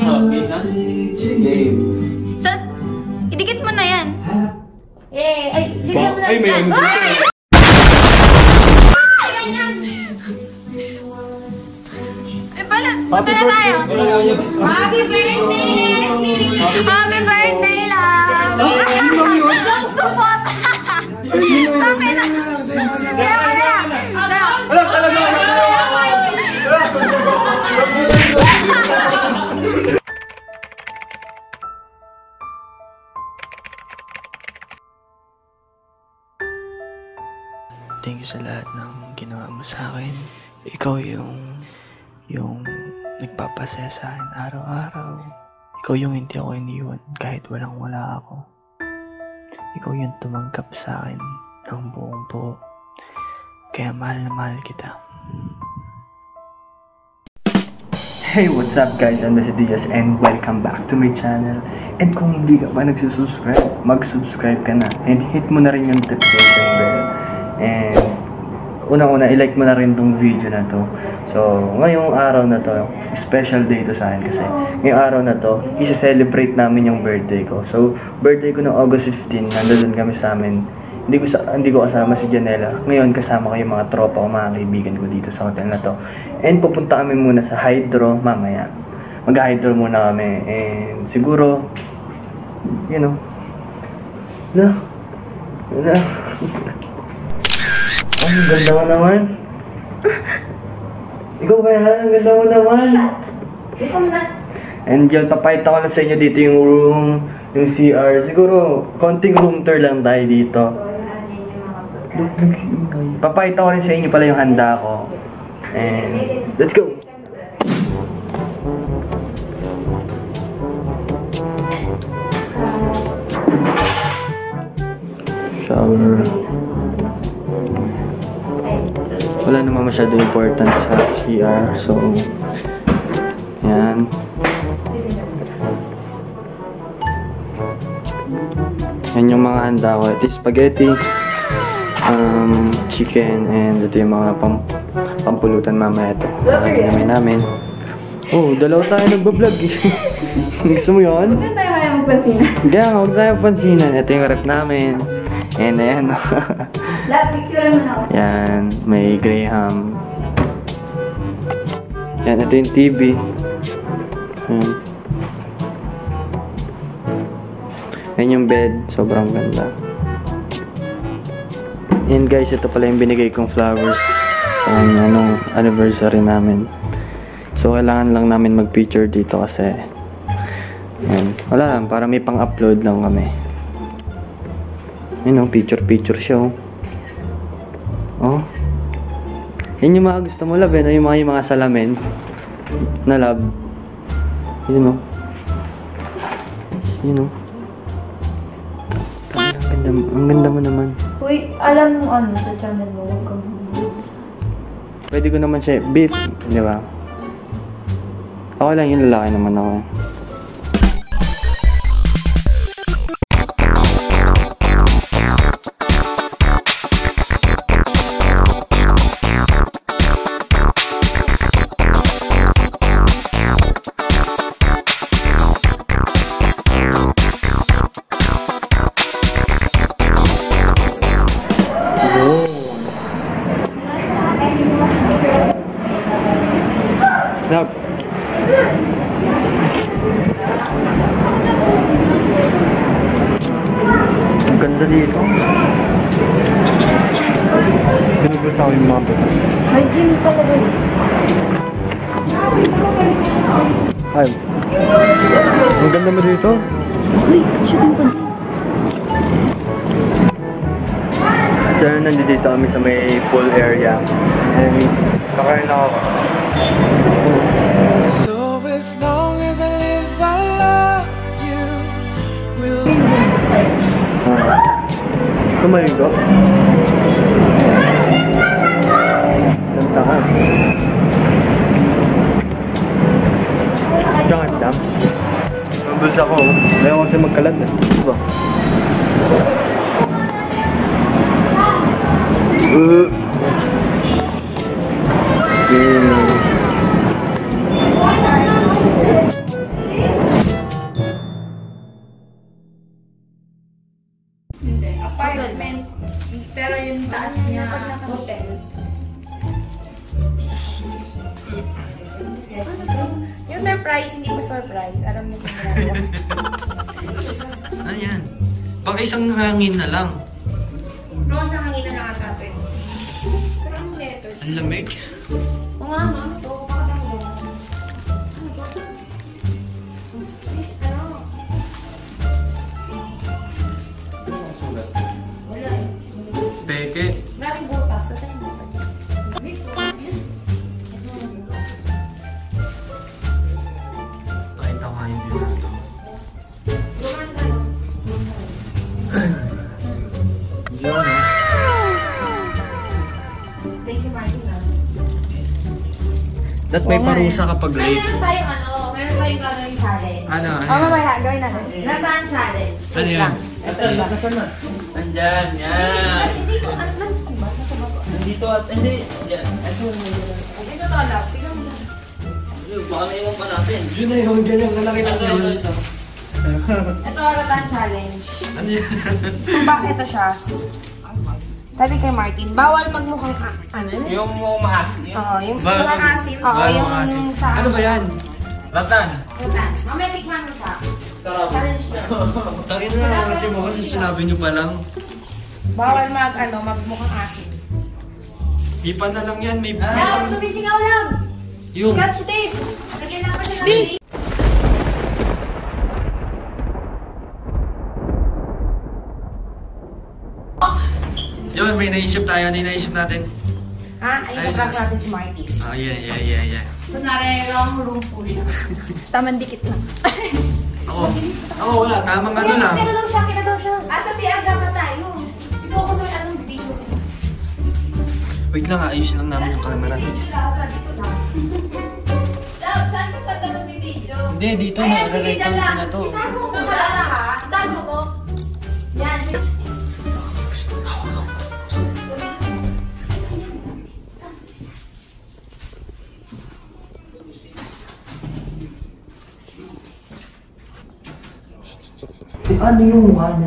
Okay na? Game. So, idikit mo na yan. Ay, idikit mo na Ay, may yan. ano dito. Ay, ganyan. Ay, pala, punta na tayo. Happy birthday, Leslie! Happy birthday, love! Support! Sabi na! Wala talaga! Thank you sa lahat ng ginawa mo sa akin. Ikaw yung nagpapasaya sa akin araw-araw. Ikaw yung hindi ako iniwan kahit walang-wala ako. Ikaw yung tumanggap sa akin ng buong buo. Kaya mahal na mahal kita. Hey, what's up guys? I'm Messi Diaz and welcome back to my channel. And kung hindi ka pa nagsusubscribe, mag-subscribe ka na. And hit mo na rin yung notification bell. And unang-una, i-like mo na rin tong video na to. So, ngayong araw na to, special day to sa akin kasi ngayong araw na to, isa-celebrate namin yung birthday ko. So, birthday ko ng August 15, nandun kami sa amin. Hindi ko kasama si Janela. Ngayon, kasama ko yung mga tropa o mga kaibigan ko dito sa hotel na to. And pupunta kami muna sa Hydro mamaya. Mag-hydro muna kami. And siguro, you know, ang ganda mo naman. Ikaw kaya, ang ganda mo naman. Ikaw na. And yun, papayita ko lang sa inyo dito yung room, yung CR. Siguro, konting room tour lang tayo dito. Look, nag-iingay. Papayita ko rin sa inyo pala yung handa ko. And, let's go! Shower. Wala naman masyado important sa CR, so yan. Yan yung mga handa ko. Ito yung spaghetti, chicken, and ito yung mga pampulutan mamaya. Ito namin namin. Oh, dalawa tayo nagbablog eh. Gusto mo yun? Huwag tayo kaya magpansinan. Kaya huwag tayo magpansinan. Ito yung rep namin. And ayan. Love, picture mo na ako. Yan, may Graham. Yan, ito yung TV. Yan. Yan yung bed, sobrang ganda. Yan guys, ito pala yung binigay kong flowers sa anong anniversary namin. So, kailangan lang namin mag-picture dito kasi yan. Wala lang, para may pang-upload lang kami. Yun o, picture siya o. Oh. Yan yung mga gusto mo, love, eh. Yung mga salamin na love. Yun o. Yun o. Ang ganda mo naman. Uy, alam mo ano sa channel mo, huwag kang Pwede ko naman siya beep, di ba? Ako lang yung lalaki naman ako. Now, ang ganda dito. Binubos ako yung mga bata. may gym talaga. Ay, ang ganda mo dito. Uy, shoot mo konti. So, nandito kami sa may pool area. And kakain na ako. So as long as I live, I love you. Will Tumaligo? Ganda ka. Diyan ka, dam. Nabulsa ko. Ayaw kasi magkalat eh. Diba? surprise, hindi pa surprise. Alam mo kung ginagawa. Ano yan? Baka isang hangin na lang. Noon sa hangin na nakatapin. Pero anong letters? Ang lamig. O nga, no? Ito, pakatang mo. Ano to? Ano? Wala eh. Peke. Maraming butas. Saan yung butas? Wait, Pakita ko nga yung view natin. gumanda, no? Yun, no? Daisy Martin, ah. Dat may parusa kapag Ay, late. meron tayong gagawin challenge. Ano? Oo, mamaya, gawin natin. Nataan challenge. Ano Wait yun? lang. Nasaan na? Andyan, yan. Hindi ko, ano lang, diba? Nasa baba. Nandito at, hindi. Yan. Ito, Ito to, love. Tingnan mo lang. baka naiwan pa natin. Yun na yun, ganyan kalaki lang Ito, yun. ito. Ito, nataan challenge. Ano yan? Ito siya. Sabi kay Martin, bawal magmukhang ano? Yung maasim. Oo, yung Bawal mga mag- asim. Oo, bawal yung mga asim. sa... Ano ba yan? Ratan. Rutan. Mamaya tikman mo siya. Sarap. Challenge yun. Takin na kasi mo kasi sinabi nyo pa lang. Bawal magmukhang asim. Ipa na lang yan, may... Love, sumisigaw lang! Yung... Scotch tape! Lagyan lang pa siya ng tape. Yun, may naisip tayo. Ano yung naisip natin? Ha? Ayun yung prank natin si Martin. Ah, yeah. Kunwari, wrong room po siya. Tamang dikit lang. Ako wala. Tamang ano lang. Kaya daw siya. Sa CR dapat tayo. Ito ako sa anong video. Wait lang, ayusin lang namin yung camera. Video lang, dito lang. Love, saan ka pa dapat may video? Hindi, dito Ayan, na. sige, Re-record dyan ko lang. na to. Itago mo pala ha. Itago mo. Yan. Ano yung mukha niya?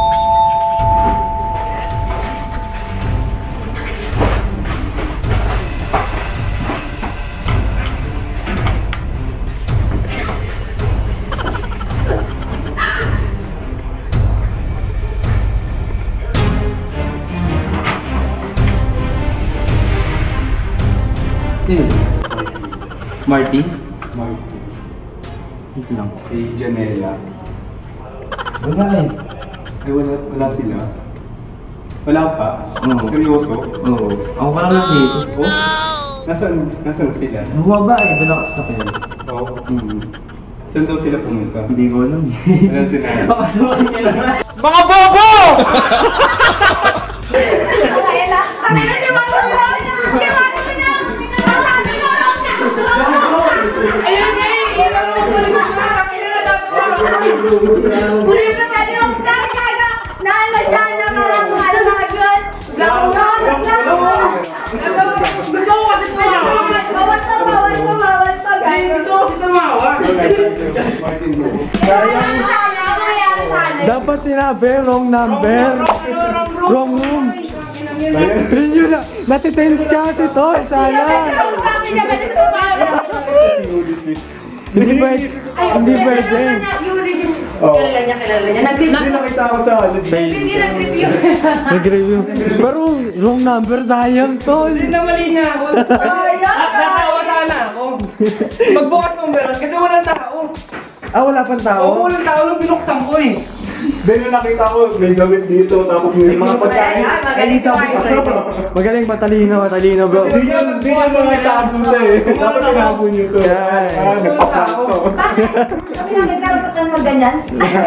Sino? Marty? Marty. Ito lang. Si Janela. Wala eh. Ay, wala sila. Wala pa? Oo. Seryoso? Oo. Ako pa lang dito. Oh? Nasaan sila? Bumaba eh, dala ka sa akin. Oo. Saan daw sila pumunta? Hindi ko alam. Wala sila. Baka sumakin nila na. Mga bobo! Kaya na. Kami na si Martin na. Si Martin na. Sabi ko lang na. Ayun nga eh. Pulis na pwede yung prank kaga. Naala siya na parang malalagan. Bawal to guys. Gusto ko si Tumawa. Martin mo. Dapat sinabi, wrong number. Wrong room. Yun yun na. Natitense kasi to. Sayang. Si Ulysses. Hindi pwede. Hindi pwede. Kilala niya. Hindi nakita ako sa ano. Nag-review. Nag-review. Pero wrong number. Sayang to. Hindi na mali niya ako. Natawa sana ako. Magbukas ng meron kasi walang tao. Ah, wala pang Oo, tao? walang tao nung binuksan ko eh. Then yung nakita ko, may gamit dito, tapos may mga pagkain. Magaling si Martin. Magaling, matalino bro. Hindi nyo mga tago to eh. Dapat tinago nyo to. Nagpapak to. Kami lang nagkarapat ng ganyan.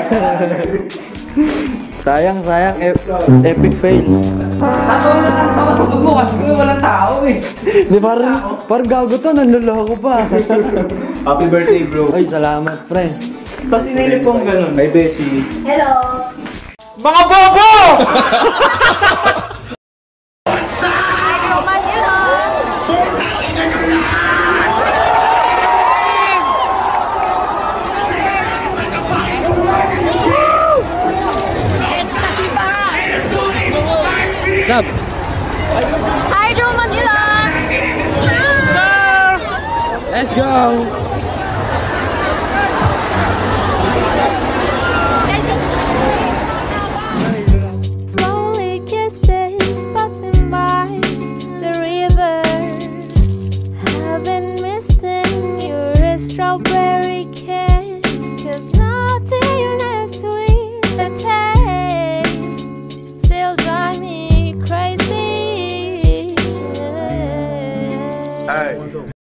Sayang. Epic fail. Tatawa na lang tawa. Magbukas ko walang tao eh. Di parang gago to. Nanloloko pa. Happy birthday, bro. Ay, salamat pre. Tapos inilip kong ganun. Hi, Betty. Hello. Mga bobo! Hydro Manila. Love. Hydro Manila. Let's go.